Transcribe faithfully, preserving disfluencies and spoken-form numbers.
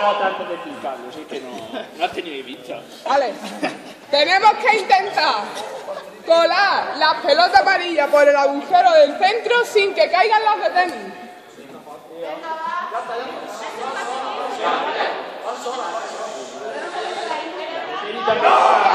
gota antes de explicarlo, así que no, no has tenido vista. Vale. Tenemos que intentar colar las pelotas amarillas por el agujero del centro sin que caigan las de tenis. ¡No!